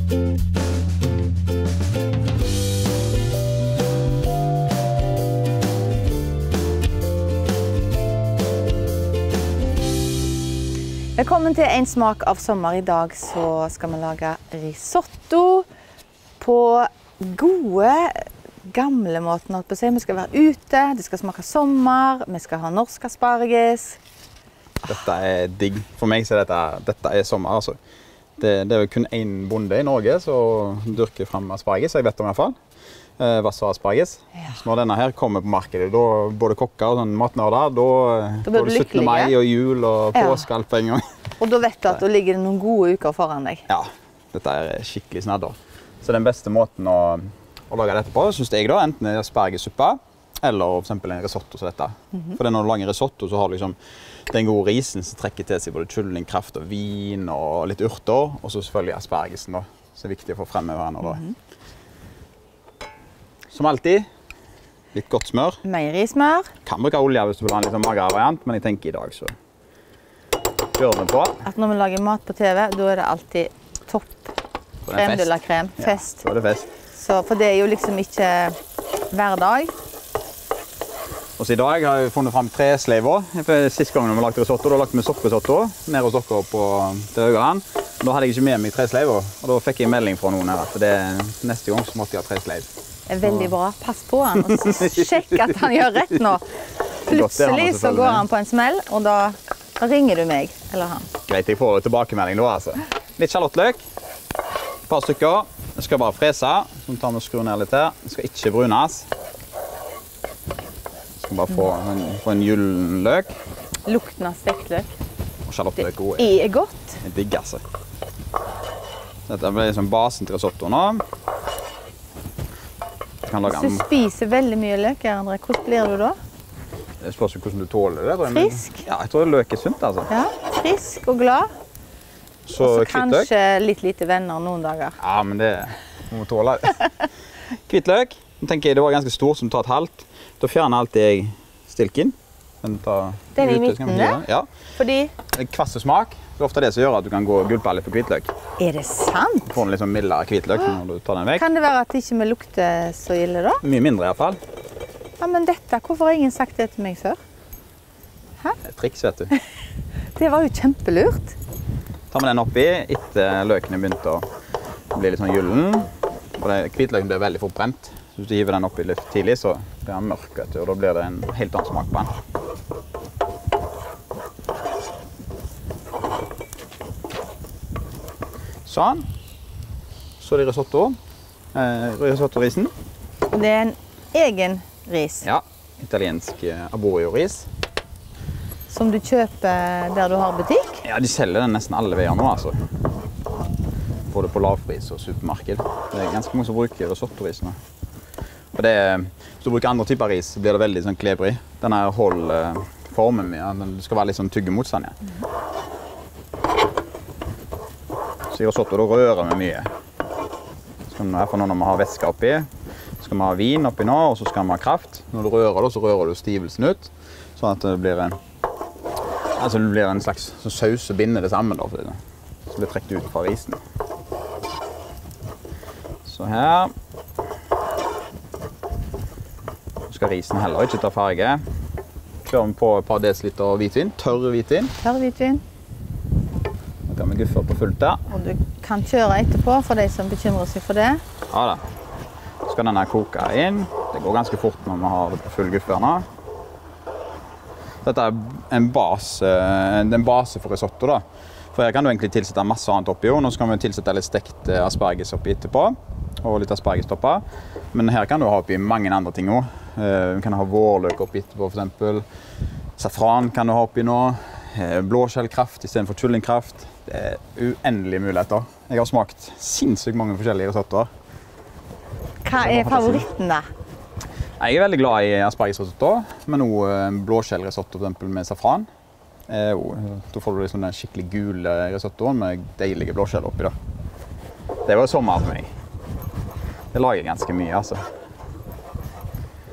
Velkommen til en smak av sommer. I dag så skal vi lage risotto på gode, gamle måten. Vi skal være ute, det skal smake sommer, vi skal ha norsk asparges. Dette er digg. For meg så er dette er sommer. Altså. Det er kun en bonde i Norge som dyrker frem asparges, jeg vet om i hvert fall. Vassar asparges. Ja. Så når denne her kommer på markedet, da både kokker og sånn matnørder, da blir du 17. mai og jul og påske alt på en gang. Og da vet du at da ligger det noen gode uker foran deg. Ja, dette er skikkelig snadder. Så den beste måten å lage dette på, synes jeg da, enten er aspargessuppe, eller for eksempel en risotto som dette. For når du lager risotto, så har du liksom den gode risen som trekker til seg både kylling, kraft og vin og litt urter, og så selvfølgelig aspargesen da, som er viktig å få frem med hverandre da. Som alltid, litt godt smør. Meierismør. Kan bruke olje hvis du vil ha en litt magere variant, men jeg tenker i dag så kjører vi på. At når vi lager mat på TV, da er det alltid topp. Crème de la crème, fest. Ja, så er det fest. Så, for det er jo liksom ikke hver dag. Og så i dag har jeg funnet frem 3 sleiver. Sist gang vi lagde risotto, da lagde vi sopprisotto nede hos dere til Haugaland. Da hadde jeg ikke med meg 3 sleiver, og da fikk jeg melding fra noen her at neste gang så måtte jeg ha 3 sleiver. Det er veldig bra. Pass på han og sjekk at han gjør rett nå. Plutselig så går han på en smell, og da ringer du meg, eller han. Greit, jeg får tilbakemelding da, altså. Litt sjalottløk, et par stykker. Jeg skal bare frese, så tar vi og skrur ned litt her. Det skal ikke brunes. Jeg skal bare få en gyllen løk. Lukten av stekt løk. Og sjalottløk god. Det er godt. Det er digg, altså. Dette blir liksom basen til risotto nå. Hvis du spiser veldig mye løk, André, hvordan blir du da? Det spørs jo hvordan du tåler det. Frisk? Ja, jeg tror løk er sunt, altså. Ja, frisk og glad. Og så kanskje litt lite venner noen dager. Ja, men det må vi tåle. Hvitløk. Nå tenker jeg det var ganske stor som tar et halvt. Da fjerner alltid jeg stilken. Den i midten, ja. Fordi? Kvasse smak. Det er ofte det som gjør at du kan gå gulpe litt på hvitløk. Er det sant? Du får en litt sånn mildere hvitløk når du tar den vekk. Kan det være at det ikke lukter så ille da? Mye mindre i hvert fall. Ja, men dette, hvorfor har ingen sagt det til meg før? Hæ? Det er triks, vet du. Det var jo kjempelurt. Tar vi den oppi etter løken er begynt å bli litt sånn gyllen. Hvitløken blir veldig fort brent. Så hvis du hiver den oppi litt tidlig, så blir den mørk, vet du, og da blir det en helt annen smak på den. Sånn. Så er det risotto. Risotto-risen. Det er en egen ris? Ja, italiensk arborio-ris. Som du kjøper der du har butikk? Ja, de selger den nesten alle veier nå, altså. Både på lavpris og supermarked. Det er ganske mange som bruker risotto-ris nå. For hvis du bruker andre typer ris, så blir det veldig sånn klebrig. Denne holder formen min, den skal være litt sånn tyggemotstand, ja. Så i risotto da rører vi mye. Så når vi har væske oppi, så skal vi ha vin oppi nå, og så skal vi ha kraft. Når du rører det, så rører du stivelsen ut, sånn at det blir en slags saus som binder det sammen, da, så det blir trekt ut fra risen. Så her. Så skal risen heller ikke ta farge. Kjører vi på et par desiliter hvitvin, tørr hvitvin. Tørr hvitvin. Da kan vi guffe på fullt der. Og du kan kjøre etterpå for de som bekymrer seg for det. Ja da. Så skal denne koke inn. Det går ganske fort når vi har det på full guffe her nå. Dette er en base for risotto da. For her kan du egentlig tilsette masse annet oppi. Nå skal vi tilsette litt stekt asparges oppi etterpå. Og litt aspargestopper. Men her kan du ha oppi mange andre ting også. Vi kan ha vårløk oppi etterpå for eksempel. Safran kan du ha oppi nå. Blåskjellkraft i stedet for kyllingkraft. Det er uendelige muligheter. Jeg har smakt sinnssykt mange forskjellige risottoer. Hva er favoritten da? Jeg er veldig glad i aspargesrisotto, men også blåskjellrisotto for eksempel med safran. Da får du liksom den skikkelig gule risottoen med deilige blåskjell oppi da. Det var sommer for meg. Det lager ganske mye, altså.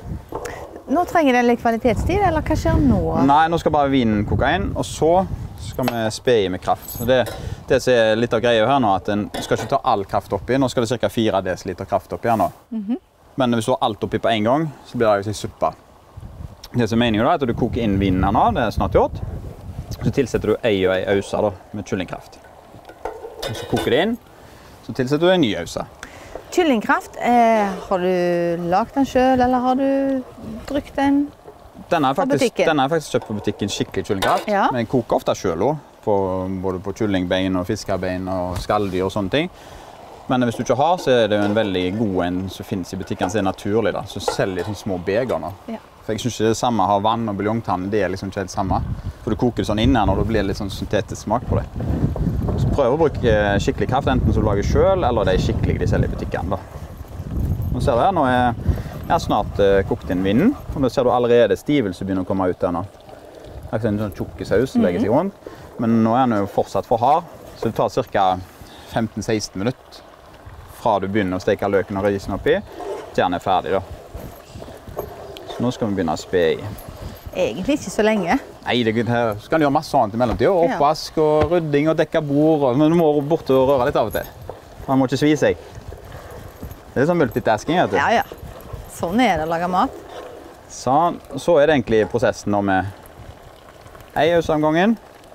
Nå trenger den litt kvalitetstid, eller hva skjer nå? Nei, nå skal bare vinen koke inn, og så skal vi spe i med kraft. Så det som er litt av greia her nå, at en skal ikke ta all kraft oppi. Nå skal det ca. 4 dl kraft oppi her nå. Men hvis du har alt oppi på en gang, så blir det jo suppe. Det som er meningen er at du koker inn vinen her nå, det er snart gjort. Så tilsetter du ei og ei ause da, med kyllingkraft. Og så koker det inn, så tilsetter du en ny ause. Kyllingkraft, har du lagt den selv, eller har du brukt den Denne er på butikken? faktisk kjøpt på butikken, skikkelig kyllingkraft. Ja. Men jeg koker ofte selv også, både på kyllingbein og fiskebein og skalldyr og sånne ting. Men hvis du ikke har, så er det jo en veldig god en som finnes i butikken, som er naturlig da. Så selger de sånne små beger nå. Ja. For jeg synes ikke det samme har vann og buljongtann, det er liksom ikke helt samme. For du koker det sånn inn her når det blir litt sånn syntetisk smak på det. Så prøv å bruke skikkelig kraft, enten som du lager selv, eller det er skikkelig de selger i butikken da. Nå ser du her, nå er jeg snart kokt inn vinen, og nå ser du allerede stivelse begynner å komme ut der nå. Akkurat en sånn tjukke saus som legger seg rundt, men nå er den jo fortsatt for hard, så det tar ca. 15-16 minutter fra du begynner å steke løken og risen oppi, til den er ferdig da. Så nå skal vi begynne å spe i. Egentlig ikke så lenge. Nei, her skal du gjøre masse annet i mellomtiden. Oppvask og rydding og dekke bord, men du må bort og røre litt av og til. Man må ikke svi seg. Det er sånn multitasking, vet du. Ja, ja. Sånn er det å lage mat. Sånn, så er det egentlig prosessen nå med ei ause om gangen.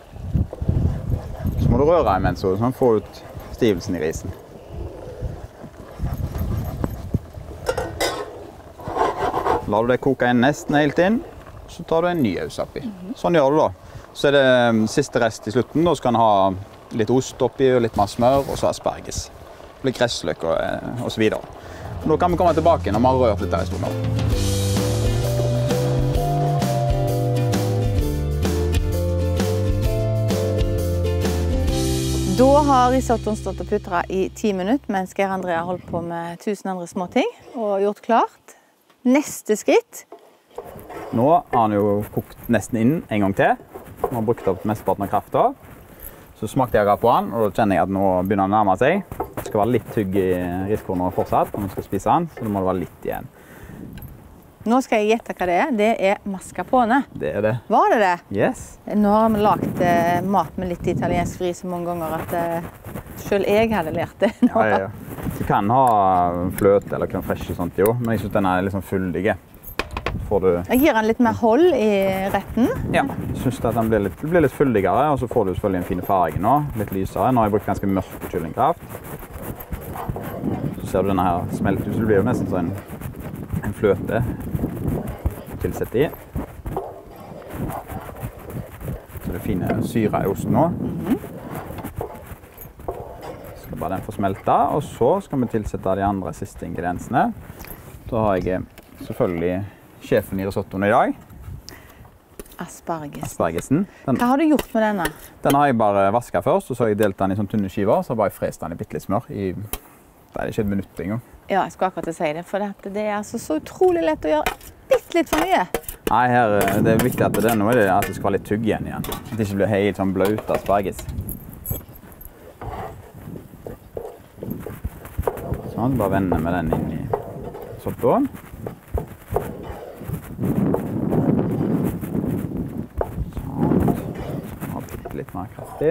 Så må du røre imens, så man får ut stivelsen i risen. Lar du det koke inn nesten helt inn, så tar du en ny ause oppi. Sånn gjør du da. Så er det siste rest i slutten, da skal den ha litt ost oppi, og litt mer smør, og så asperges. Litt gressløk og så videre. Nå kan vi komme tilbake når vi har rørt litt her i stolen. Da har risottoen stått og putret i 10 minutter, mens Geir André har holdt på med 1000 andre småting og gjort klart. Neste skritt. Nå har han jo kokt nesten inn en gang til. Han har brukt opp mesteparten av kraften. Så smakte jeg på han, og da kjenner jeg at nå begynner han å nærme seg. Det skal være litt tygg i riskornet fortsatt når man skal spise han, så da må det være litt igjen. Nå skal jeg gjette hva det er. Det er mascarpone. Det er det. Var det det? Yes. Nå har vi lagt mat med litt italiensk fri så mange ganger at selv jeg hadde lært det nå. Ja, ja. Du kan ha fløte eller crème fraîche og sånt, jo, men jeg synes den er litt sånn fyldig. Jeg gir den litt mer hold i retten. Ja, jeg synes at den blir litt fyldigere, og så får du selvfølgelig en fin farge nå, litt lysere. Nå har jeg brukt ganske mørk kyllingkraft. Så ser du denne her smelter ut, så det blir jo nesten sånn en fløte tilsett i. Så det er fine syre i osten nå. Skal bare den få smelte, og så skal vi tilsette de andre siste ingrediensene. Da har jeg selvfølgelig sjefen i risottoen i dag. Aspargesen. Hva har du gjort med denne? Den har jeg bare vasket først, og så har jeg delt den i sånne tynne skiver, så har jeg bare frest den i bitte litt smør. Det er ikke et minutt engang. Ja, jeg skal akkurat si det, for det er altså så utrolig lett å gjøre bitte litt for mye. Nei, det er viktig at det skal være litt tygg igjen. At det ikke blir helt sånn bløt asparges. Sånn, bare vende med den inn i risottoen. Litt mer kraftig.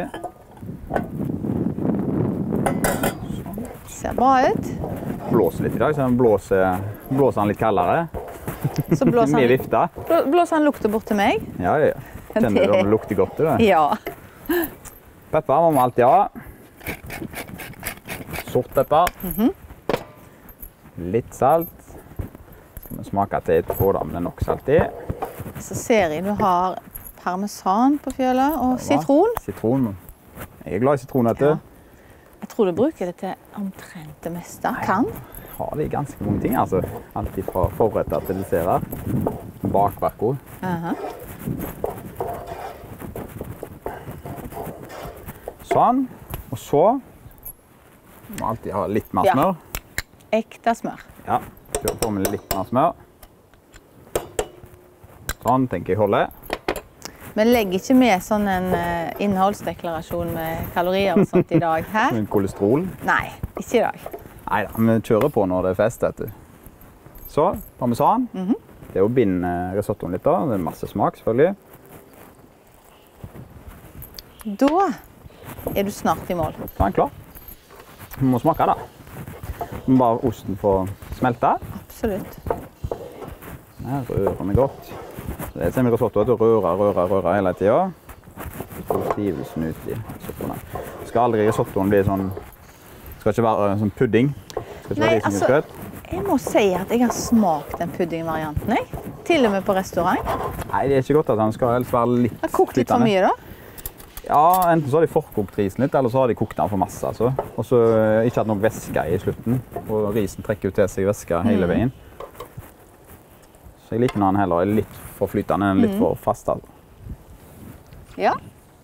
Sånn. Ser bra ut. Blåser litt i dag, så blåser han litt kaldere. Så blåser mye vifta. Blåser han lukter bort til meg? Ja, ja. Kjenner du om det lukter godt, det? Ja. Pepper må vi alltid ha. Sort pepper. Litt salt. Skal vi smake til etterpå, da, men det er nok salt i. Så ser jeg du har parmesan på fjøla og sitron. Sitron. Jeg er glad i sitron, vet du. Ja. Jeg tror du bruker det til omtrent det meste. Kan? Jeg har det i ganske mange ting, altså. Alt fra forretter til desserter. Bakverk også. Sånn. Og så må alltid ha litt mer smør. Ekte smør. Ja, kjør på med litt mer smør. Sånn, tenker jeg holder. Vi legger ikke med sånn en innholdsdeklarasjon med kalorier og sånt i dag, hæ? Med kolesterol? Nei, ikke i dag. Neida, vi kjører på når det er fest, vet du. Så, parmesan. Det er jo bind risottoen litt da, det er masse smak selvfølgelig. Da er du snart i mål. Da er den klar. Vi må smake da. Vi må bare osten få smelte. Absolutt. Her rører vi godt. Det er semi-risotto at du rører hele tiden. Så får du stivelsen ut i soppene. Skal aldri risottoen bli sånn, skal ikke være sånn pudding. Skal ikke Nei, være risengrynsgrøt. jeg må si at jeg har smakt den puddingvarianten, jeg. Til og med på restaurant. Nei, det er ikke godt at den skal helst være litt Har kokt litt for mye da? Ja, enten så har de forkokt risen litt, eller så har de kokt den for masse. Altså. Og så ikke hatt noe væske i slutten. Og risen trekker jo til seg væske hele veien. Så jeg liker når den heller er litt for flytende enn litt for fast. Ja.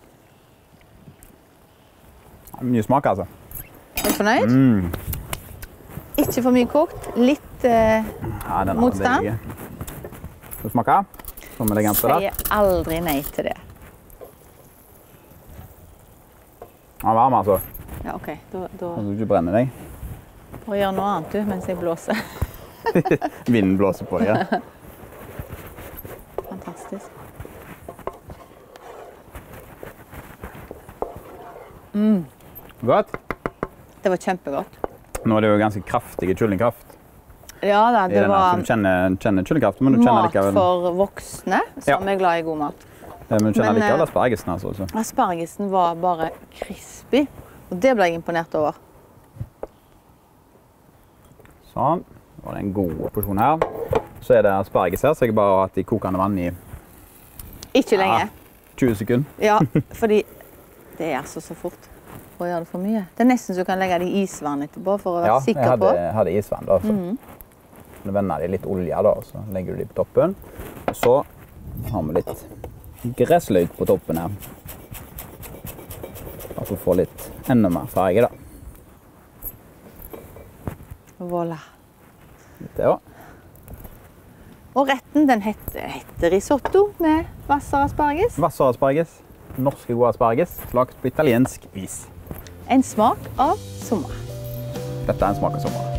Mye smak, altså. Er du fornøyd? Ikke for mye kokt. Litt Ja, den er motstand. deilig. Skal du smake? Så må vi legge den på der. Sier aldri nei til det. Den er varm, altså. Ja, ok. Da Så du ikke brenner deg. får jeg gjøre noe annet du, mens jeg blåser. Vinden blåser på deg. Ja. Fantastisk. Godt. Det var kjempegodt. Nå er det jo ganske kraftig kyllingkraft. Ja da, I det denne, var så du kjenner kyllingkraft, men du kjenner mat likevel... for voksne som er glad i god mat. Men du kjenner Men, likevel aspargesen, altså. Så. Aspargesen var bare crispy, og det ble jeg imponert over. Sånn. Nå var det en god porsjon her. Så er det asparges her, så jeg bare har hatt i kokende vann i Ikke lenge. 20 sekunder. Ja, fordi det er altså så fort å gjøre det for mye. Det er nesten så du kan legge det i isvann etterpå for å være sikker på. Ja, jeg hadde isvann da. Så vender de litt olje da, og så legger du de på toppen. Og så har vi litt gressløk på toppen her. Og så får litt enda mer farge da. Voilà. Litt det også. Og retten den heter risotto med vassere asparges. Vassere asparges. Norske gode asparges, lagt på italiensk vis. En smak av sommer. Dette er en smak av sommer.